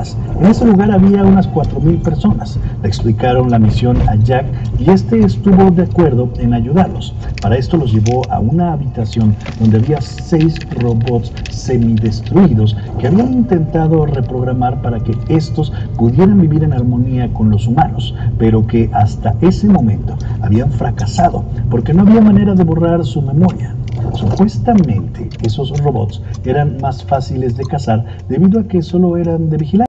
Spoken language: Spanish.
horas. En ese lugar había unas 4000 personas. Le explicaron la misión a Jack y este estuvo de acuerdo en ayudarlos. Para esto los llevó a una habitación donde había 6 robots semidestruidos que habían intentado reprogramar para que estos pudieran vivir en armonía con los humanos, pero que hasta ese momento habían fracasado porque no había manera de borrar su memoria. Supuestamente esos robots eran más fáciles de cazar debido a que solo eran de vigilancia.